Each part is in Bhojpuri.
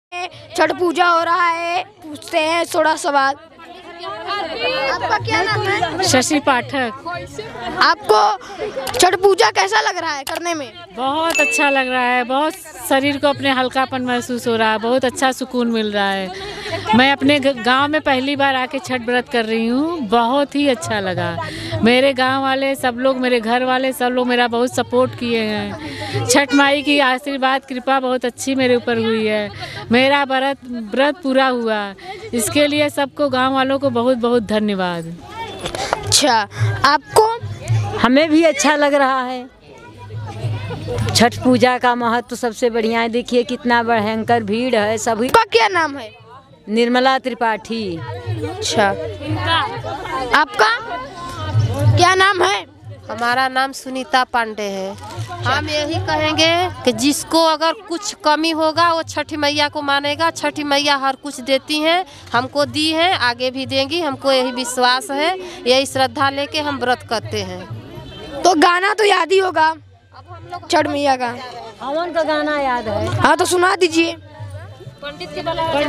छठ पूजा हो रहा है, पूछते हैं थोड़ा सवाल। आपका क्या नाम है? शशि पाठक। आपको छठ पूजा कैसा लग रहा है करने में? बहुत अच्छा लग रहा है, बहुत शरीर को अपने हल्कापन महसूस हो रहा है, बहुत अच्छा सुकून मिल रहा है। मैं अपने गांव में पहली बार आके छठ व्रत कर रही हूँ, बहुत ही अच्छा लगा। मेरे गांव वाले सब लोग, मेरे घर वाले सब लोग मेरा बहुत सपोर्ट किए हैं। छठ माई की आशीर्वाद कृपा बहुत अच्छी मेरे ऊपर हुई है। मेरा व्रत पूरा हुआ, इसके लिए सबको गांव वालों को बहुत बहुत धन्यवाद। अच्छा, आपको? हमें भी अच्छा लग रहा है। छठ पूजा का महत्व सबसे बढ़िया है। देखिए कितना भयंकर भीड़ है। सभी का क्या नाम है? निर्मला त्रिपाठी। अच्छा, आपका क्या नाम है? हमारा नाम सुनीता पांडे है। हम यही कहेंगे कि जिसको अगर कुछ कमी होगा वो छठी मैया को मानेगा। छठी मैया हर कुछ देती हैं, हमको दी हैं, आगे भी देंगी। हमको यही विश्वास है, यही श्रद्धा लेके हम व्रत करते हैं। तो गाना तो याद ही होगा छठ मैया का। हवन का गाना याद है। हाँ, तो सुना दीजिए। पंडित जी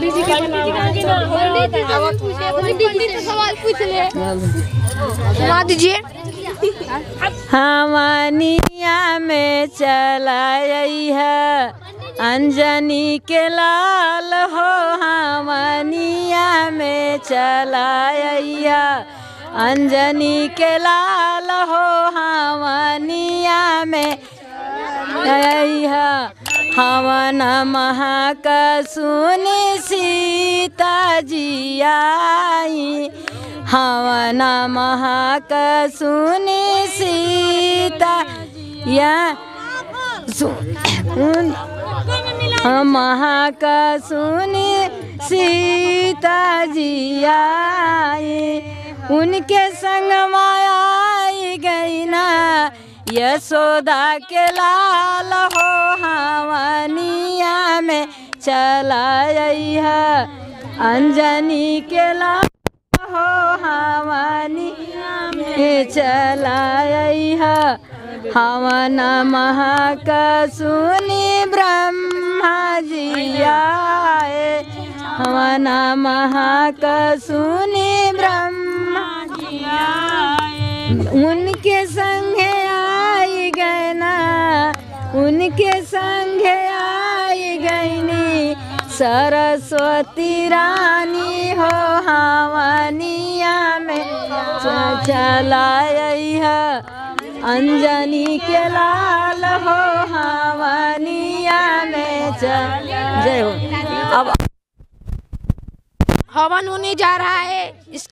से सवाल पूछ ले। सुना दीजिए। हमनिया में चलाई है अंजनी के लाल हो। हमनिया में चलाई है अंजनी के लाल हो। हमनिया में आई है हवन महाका सुनी सीता जी आई। हवन महाका सुनी सीता या महाका सुनी सीता जी आई। उनके संग माया आई गई ना यशोदा के लाल हो। हवनिया में चलाई है अंजनी के लाल हो। हवनिया में चलाई है हवन महाका सुनी ब्रह्मा जी आए। हवन महाका सुनी ब्रह्मा जी आए। उनके संगे आई गए ना, उनके संगे आई गईनी सरस्वती रानी हो। हवनिया में चलाई है अंजनी के लाल हो। हवनिया में जय हो। अब हवन होने जा रहा है।